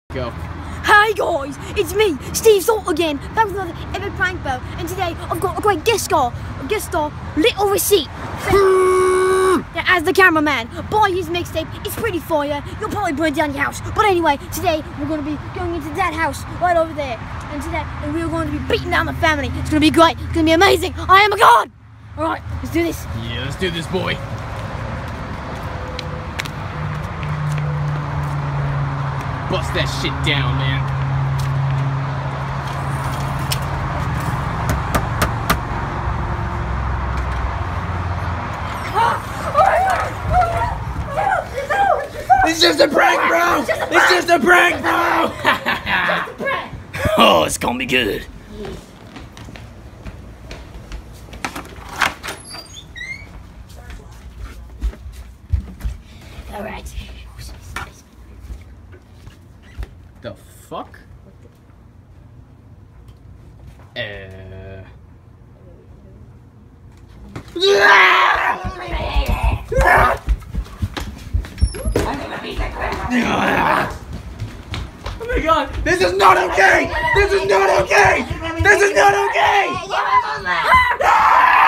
Go. Hi guys, it's me, Steve Salt again, back with another epic prank bell, and today I've got a great guest star, Little Receipt. Yeah, as the cameraman, buy his mixtape, it's pretty fire, you'll probably burn down your house. But anyway, today we're going to be going into that house right over there, and we're going to be beating down the family. It's going to be great, it's going to be amazing, I am a god! Alright, let's do this. Yeah, let's do this, boy. Bust that shit down, man. It's just a prank, bro! It's just a prank, bro! Oh, it's gonna be good. Alright. The fuck? Oh my god, this is not okay! This is not okay! This is not okay!